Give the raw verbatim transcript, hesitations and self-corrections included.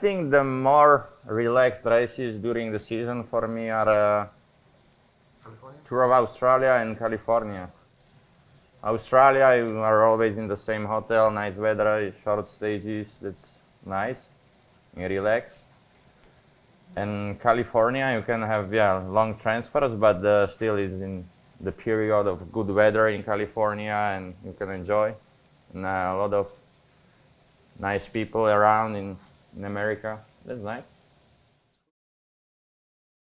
think the more relaxed races during the season for me are uh, Tour of Australia and California. Australia, you are always in the same hotel, nice weather, short stages, that's nice, you relax. And California, you can have yeah long transfers, but uh, still is in the period of good weather in California, and you can enjoy. And uh, a lot of nice people around in, in America. That's nice.